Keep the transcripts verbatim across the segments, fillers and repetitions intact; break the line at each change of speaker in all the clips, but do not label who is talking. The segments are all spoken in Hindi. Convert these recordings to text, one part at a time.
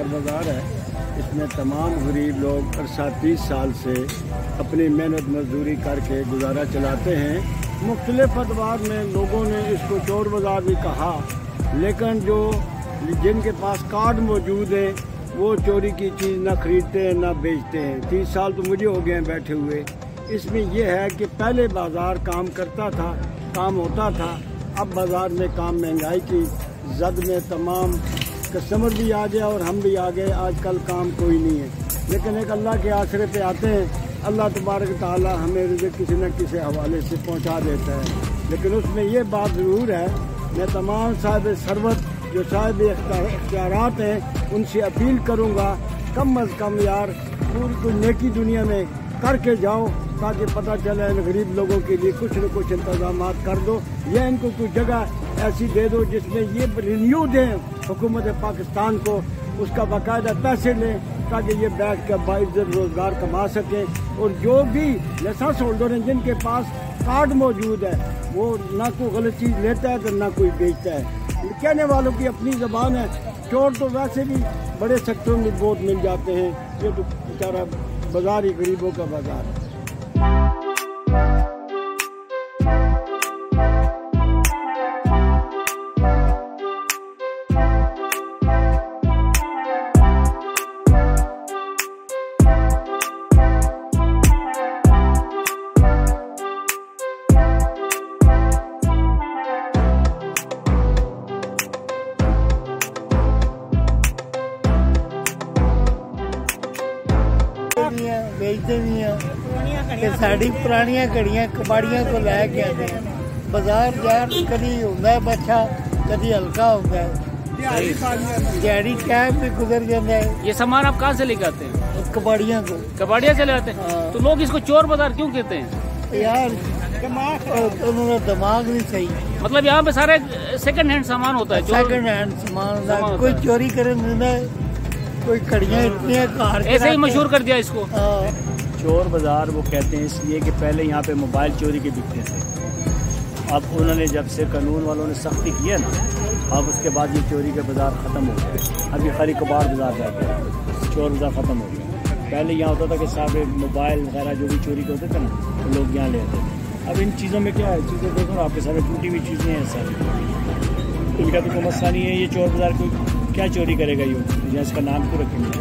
बाज़ार है। इसमें तमाम गरीब लोग अरसा तीस साल से अपनी मेहनत मजदूरी करके गुजारा चलाते हैं। मुख्तलिफ अदवार में लोगों ने इसको चोर बाज़ार भी कहा, लेकिन जो जिनके पास कार्ड मौजूद है वो चोरी की चीज़ ना खरीदते हैं ना बेचते हैं। तीस साल तो मुझे हो गए हैं बैठे हुए। इसमें यह है कि पहले बाज़ार काम करता था, काम होता था, अब बाज़ार में काम महंगाई की जद में तमाम कस्टमर भी आ गया और हम भी आ गए। आजकल काम कोई नहीं है, लेकिन एक अल्लाह के आसरे पे आते हैं। अल्लाह तबारक ताला हमें रिज़्क़ किसी न किसी हवाले से पहुंचा देता है। लेकिन उसमें ये बात ज़रूर है, मैं तमाम साहिब सरवत जो साहिब इख्तियारात हैं उनसे अपील करूँगा, कम अज़ कम यार पूरी कोई नेकी दुनिया में करके जाओ, ताकि पता चले इन गरीब लोगों के लिए कुछ न कुछ इंतजाम कर दो, या इनको कोई जगह ऐसी दे दो जिसमें ये रिन्यू दें हुकूमत पाकिस्तान को, उसका बाकायदा पैसे लें ताकि ये बैठ कर बाइज़्ज़त रोज़गार कमा सकें। और जो भी लाइसेंस होल्डर हैं जिनके पास कार्ड मौजूद है वो ना कोई गलत चीज़ लेता है तो ना कोई बेचता है। कहने वालों की अपनी ज़बान है। चोर तो वैसे भी बड़े सेक्टरों में बहुत मिल जाते हैं, ये तो बेचारा बाज़ार ही गरीबों का बाज़ार है।
बेचते भी हैं, साड़ी पुरानियां घड़ियां कबाड़ियां को लैके आते हैं। बाजार यार कभी होता है बच्चा, कभी हल्का होता है, दिहाड़ी कैब भी गुजर जाता है।
ये सामान आप कहाँ से लेके आते हैं?
कबाड़ियां को
कबाड़िया से ले आते हैं। तो लोग इसको चोर बाजार क्यों कहते हैं?
यार उन्होंने दिमाग नहीं सही।
मतलब यहाँ पे सारे सेकंड हैंड सामान होता है,
सेकंड हैंड सामान, कोई चोरी करे कोई कड़ियाँ इतनी
ऐसे ही मशहूर कर दिया इसको।
चोर बाज़ार वो कहते हैं इसलिए कि पहले यहाँ पे मोबाइल चोरी के बिकते थे। अब उन्होंने जब से कानून वालों ने सख्ती की है ना, अब उसके बाद ये चोरी के बाज़ार ख़त्म हो गए। अब ये खाली कबाड़ बाज़ार रह गया, चोर बाज़ार ख़त्म हो गया। पहले यहाँ होता था कि सारे मोबाइल वगैरह जो भी चोरी के होते थे ना, तो लोग यहाँ ले आते थे। अब इन चीज़ों में क्या है, चीज़ें देखो ना आपके सामने टूटी हुई चीज़ें हैं सारी, इनका तो कोई मसला नहीं है। ये चोर बाज़ार कोई क्या चोरी करेगा, ये इसका नाम क्यों रखेंगे?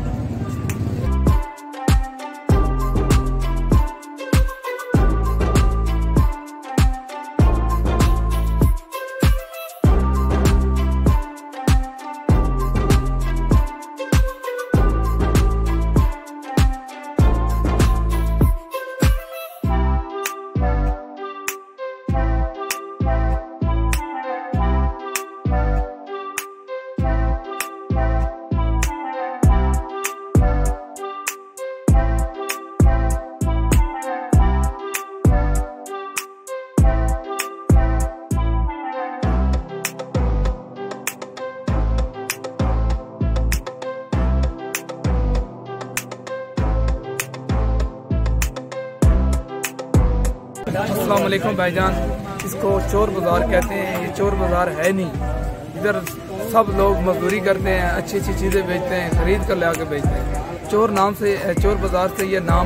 अस्सलाम वालेकुम भाईजान, इसको चोर बाज़ार कहते हैं। ये चोर बाज़ार है नहीं, इधर सब लोग मजदूरी करते हैं, अच्छी अच्छी चीज़ें बेचते हैं, खरीद कर ले आके बेचते हैं। चोर नाम से, चोर बाज़ार से ये नाम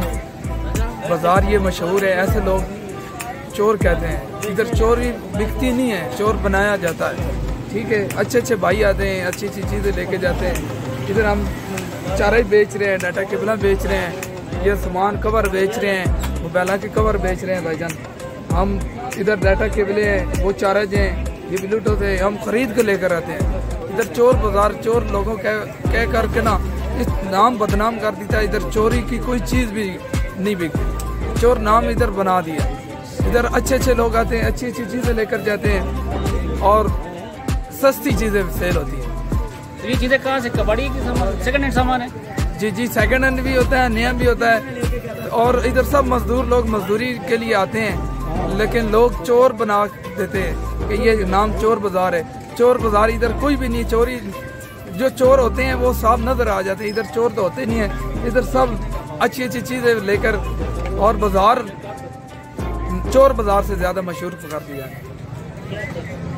बाज़ार ये मशहूर है, ऐसे लोग चोर कहते हैं। इधर चोरी बिकती नहीं है, चोर बनाया जाता है। ठीक है, अच्छे अच्छे भाई आते हैं, अच्छी अच्छी चीज़ें लेके जाते हैं। इधर हम चारा बेच रहे हैं, डाटा केबल बेच रहे हैं, ये सामान कवर बेच रहे हैं, मोबाइल के कवर बेच रहे हैं भाईजान। हम इधर डाटा केबल हैं, वो चार्ज हैं, ये ब्लूटूथ है, हम खरीद कर लेकर आते हैं। इधर चोर बाज़ार, चोर लोगों कह कह करके ना इस नाम बदनाम कर देता है। इधर चोरी की कोई चीज़ भी नहीं बिकती, चोर नाम इधर बना दिया। इधर अच्छे अच्छे लोग आते हैं, अच्छी अच्छी चीज़ें लेकर जाते हैं और सस्ती चीज़ें सेल होती हैं।
तो ये चीज़ें कहाँ से? कबाड़ी के सामान, सेकंड हैंड सामान है?
जी जी, सेकंड हैंड भी होता है, नया भी होता है। और इधर सब मजदूर लोग मजदूरी के लिए आते हैं, लेकिन लोग चोर बना देते हैं कि ये नाम चोर बाज़ार है। चोर बाज़ार इधर कोई भी नहीं। चोरी जो चोर होते हैं वो साफ नजर आ जाते हैं, इधर चोर तो होते नहीं है। इधर सब अच्छी अच्छी चीज़ें लेकर, और बाज़ार चोर बाज़ार से ज़्यादा मशहूर कर दिया है।